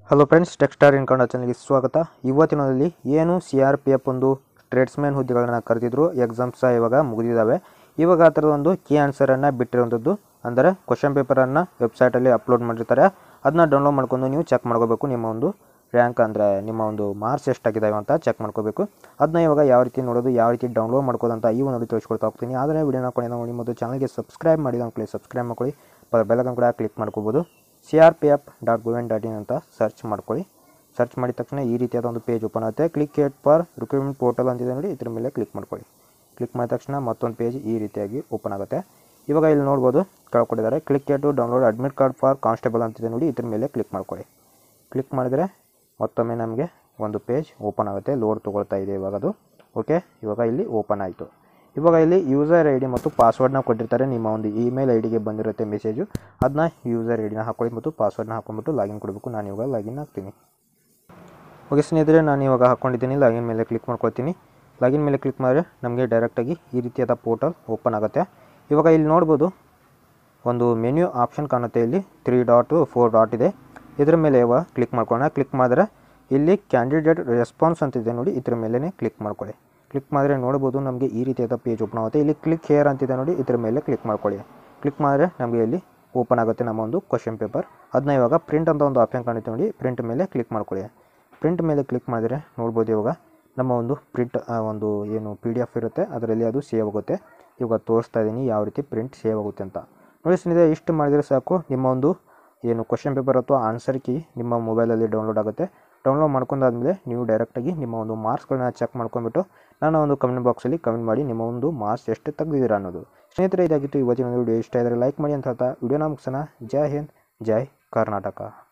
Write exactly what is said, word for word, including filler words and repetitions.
Hello friends, techstar in Kannada ಚಾನಲ್ಗೆ ಸ್ವಾಗತ. ಇವತ್ತಿನಲ್ಲಿ ಏನು ಸಿ ಆರ್ ಪಿ ಎಫ್ ಒಂದು ಟ್ರೇಡ್ಸ್ಮ್ಯಾನ್ ಹುದ್ದೆಗಳನ್ನು ಕರೆದಿದ್ರು. ಎಕ್ಸಾಮ್ಸ್ ಇವಾಗ ಮುಗಿದಿದ್ದಾವೆ. ಇವಾಗ ಆ ಥರದ ಒಂದು ಕೀ ಆನ್ಸರನ್ನು ಬಿಟ್ಟಿರುವಂಥದ್ದು, ಅಂದರೆ ಕ್ವಶನ್ ಪೇಪರನ್ನು ವೆಬ್ಸೈಟಲ್ಲಿ ಅಪ್ಲೋಡ್ ಮಾಡಿರ್ತಾರೆ. ಅದನ್ನ ಡೌನ್ಲೋಡ್ ಮಾಡ್ಕೊಂಡು ನೀವು ಚೆಕ್ ಮಾಡ್ಕೋಬೇಕು. ನಿಮ್ಮ ಒಂದು ರ್ಯಾಂಕ್ ಅಂದರೆ ನಿಮ್ಮ ಒಂದು ಮಾರ್ಕ್ಸ್ ಎಷ್ಟಾಗಿದ್ದಾವೆ ಅಂತ ಚೆಕ್ ಮಾಡ್ಕೋಬೇಕು. ಅದನ್ನ ಇವಾಗ ಯಾವ ರೀತಿ ನೋಡೋದು, ಯಾವ ರೀತಿ ಡೌನ್ಲೋಡ್ ಮಾಡ್ಕೋದಂತ ಈ ಒಂದು ತಿಳಿಸ್ಕೊಡ್ತಾ ಹೋಗ್ತೀನಿ. ಆದರೆ ವಿಡಿಯೋನ ಕೊನೆಯ ನೋಡಿ ಮತ್ತು ಚಾನಲ್ಗೆ ಸಬ್ಸ್ಕ್ರೈಬ್ ಮಾಡಿದ ಅಂದ್ಕೊಳ್ಳಿ, ಸಬ್ಸ್ಕ್ರೈಬ್ ಮಾಡ್ಕೊಳ್ಳಿ, ಬೆಲ್ಲೈಕನ್ ಕೂಡ ಕ್ಲಿಕ್ ಮಾಡ್ಕೋಬೋದು. C R P F dot government dot in ಅಂತ ಸರ್ಚ್ ಮಾಡ್ಕೊಳ್ಳಿ. ಸರ್ಚ್ ಮಾಡಿದ ತಕ್ಷಣ ಈ ರೀತಿಯಾದ ಒಂದು ಪೇಜ್ ಓಪನ್ ಆಗುತ್ತೆ. Click here for recruitment portal ಅಂತಿದೆ ನೋಡಿ, ಇದ್ರ ಮೇಲೆ ಕ್ಲಿಕ್ ಮಾಡ್ಕೊಳ್ಳಿ. ಕ್ಲಿಕ್ ಮಾಡಿದ ತಕ್ಷಣ ಮತ್ತೊಂದು ಪೇಜ್ ಈ ರೀತಿಯಾಗಿ ಓಪನ್ ಆಗುತ್ತೆ. ಇವಾಗ ಇಲ್ಲಿ ನೋಡ್ಬೋದು ಕೆಳಕೊಟ್ಟಿದ್ದಾರೆ, click here to download admit card for constable ಅಂತಿದೆ ನೋಡಿ, ಇದ್ರ ಮೇಲೆ ಕ್ಲಿಕ್ ಮಾಡ್ಕೊಳ್ಳಿ. ಕ್ಲಿಕ್ ಮಾಡಿದರೆ ಮತ್ತೊಮ್ಮೆ ನಮಗೆ ಒಂದು ಪೇಜ್ ಓಪನ್ ಆಗುತ್ತೆ. ಲೋಡ್ ತೊಗೊಳ್ತಾ ಇದೆ ಇವಾಗ ಅದು. ಓಕೆ, ಇವಾಗ ಇಲ್ಲಿ ಓಪನ್ ಆಯಿತು. ಇವಾಗ ಇಲ್ಲಿ ಯೂಸರ್ ಐ ಡಿ ಮತ್ತು ಪಾಸ್ವರ್ಡ್ನ ಕೊಟ್ಟಿರ್ತಾರೆ. ನಿಮ್ಮ ಒಂದು ಇಮೇಲ್ ಐ ಡಿಗೆ ಬಂದಿರುತ್ತೆ ಮೆಸೇಜು. ಅದನ್ನ ಯೂಸರ್ ಐ ಡಿನ ಹಾಕೊಳ್ಳಿ ಮತ್ತು ಪಾಸ್ವರ್ಡ್ನ ಹಾಕೊಂಡ್ಬಿಟ್ಟು ಲಾಗಿನ್ ಕೊಡಬೇಕು. ನಾನು ಇವಾಗ ಲಾಗಿನ್ ಆಗ್ತೀನಿ. ಓಕೆ ಸ್ನೇಹಿತರೆ, ನಾನು ಇವಾಗ ಹಾಕ್ಕೊಂಡಿದ್ದೀನಿ. ಲಾಗಿನ್ ಮೇಲೆ ಕ್ಲಿಕ್ ಮಾಡ್ಕೊಳ್ತೀನಿ. ಲಾಗಿನ್ ಮೇಲೆ ಕ್ಲಿಕ್ ಮಾಡಿದ್ರೆ ನಮಗೆ ಡೈರೆಕ್ಟಾಗಿ ಈ ರೀತಿಯಾದ ಪೋರ್ಟಲ್ ಓಪನ್ ಆಗುತ್ತೆ. ಇವಾಗ ಇಲ್ಲಿ ನೋಡ್ಬೋದು ಒಂದು ಮೆನ್ಯೂ ಆಪ್ಷನ್ ಕಾಣುತ್ತೆ. ಇಲ್ಲಿ ತ್ರೀ ಡಾಟು ಫೋರ್ ಡಾಟ್ ಇದೆ. ಇದ್ರ ಮೇಲೆ ಇವಾಗ ಕ್ಲಿಕ್ ಮಾಡ್ಕೊಳ್ಳೋಣ. ಕ್ಲಿಕ್ ಮಾಡಿದ್ರೆ ಇಲ್ಲಿ ಕ್ಯಾಂಡಿಡೇಟ್ ರೆಸ್ಪಾನ್ಸ್ ಅಂತಿದೆ ನೋಡಿ, ಇದ್ರ ಮೇಲೆ ಕ್ಲಿಕ್ ಮಾಡ್ಕೊಳ್ಳಿ. ಕ್ಲಿಕ್ ಮಾಡಿದ್ರೆ ನೋಡ್ಬೋದು ನಮಗೆ ಈ ರೀತಿಯಾದ ಪೇಜ್ ಓಪನ್ ಆಗುತ್ತೆ. ಇಲ್ಲಿ ಕ್ಲಿಕ್ ಹೇರ್ ಅಂತಿದೆ ನೋಡಿ, ಇದ್ರ ಮೇಲೆ ಕ್ಲಿಕ್ ಮಾಡ್ಕೊಳ್ಳಿ. ಕ್ಲಿಕ್ ಮಾಡಿದ್ರೆ ನಮಗೆ ಇಲ್ಲಿ ಓಪನ್ ಆಗುತ್ತೆ ನಮ್ಮ ಒಂದು ಕ್ವಶನ್ ಪೇಪರ್. ಅದನ್ನ ಇವಾಗ ಪ್ರಿಂಟ್ ಅಂತ ಒಂದು ಆಪ್ಷನ್ ಕಾಣುತ್ತೆ ನೋಡಿ, ಪ್ರಿಂಟ್ ಮೇಲೆ ಕ್ಲಿಕ್ ಮಾಡ್ಕೊಳ್ಳಿ. ಪ್ರಿಂಟ್ ಮೇಲೆ ಕ್ಲಿಕ್ ಮಾಡಿದ್ರೆ ನೋಡ್ಬೋದು ಇವಾಗ ನಮ್ಮ ಒಂದು ಪ್ರಿಂಟ್ ಒಂದು ಏನು ಪಿ ಡಿ ಎಫ್ ಇರುತ್ತೆ ಅದರಲ್ಲಿ ಅದು ಸೇವ್ ಆಗುತ್ತೆ. ಇವಾಗ ತೋರಿಸ್ತಾ ಇದ್ದೀನಿ ಯಾವ ರೀತಿ ಪ್ರಿಂಟ್ ಸೇವ್ ಆಗುತ್ತೆ ಅಂತ. ನೋಡಿ ಸ್ನೇಹಿತರೆ, ಇಷ್ಟು ಮಾಡಿದರೆ ಸಾಕು, ನಿಮ್ಮ ಒಂದು ಏನು ಕ್ವಶನ್ ಪೇಪರ್ ಅಥವಾ ಆನ್ಸರ್ ಕೀ ನಿಮ್ಮ ಮೊಬೈಲಲ್ಲಿ ಡೌನ್ಲೋಡ್ ಆಗುತ್ತೆ. ಡೌನ್ಲೋಡ್ ಮಾಡ್ಕೊಂಡಾದ್ಮೇಲೆ ನೀವು ಡೈರೆಕ್ಟಾಗಿ ನಿಮ್ಮ ಒಂದು ಮಾರ್ಕ್ಸ್ಗಳನ್ನ ಚೆಕ್ ಮಾಡ್ಕೊಂಡ್ಬಿಟ್ಟು ನನ್ನ ಒಂದು ಕಮೆಂಟ್ ಬಾಕ್ಸಲ್ಲಿ ಕಮೆಂಟ್ ಮಾಡಿ ನಿಮ್ಮ ಒಂದು ಮಾರ್ಕ್ಸ್ ಎಷ್ಟು ತೆಗೆದಿದ್ದೀರಾ ಅನ್ನೋದು. ಸ್ನೇಹಿತರೆ, ಇದಾಗಿತ್ತು ಇವತ್ತಿನ ವಿಡಿಯೋ. ಇಷ್ಟ ಇದ್ದರೆ ಲೈಕ್ ಮಾಡಿ ಅಂತ ಹೇಳ್ತಾ ವಿಡಿಯೋನ ಮುಗಿಸೋಣ. ಜೈ ಹಿಂದ್, ಜೈ ಕರ್ನಾಟಕ.